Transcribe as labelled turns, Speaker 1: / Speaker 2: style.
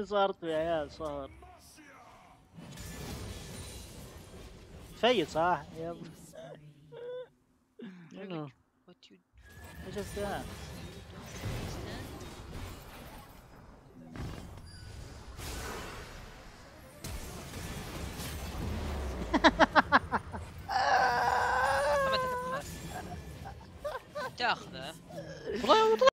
Speaker 1: صارت يا عيال صار تفيد صح يب
Speaker 2: Look
Speaker 1: منو
Speaker 2: at what you
Speaker 1: ايش الساعة
Speaker 2: done.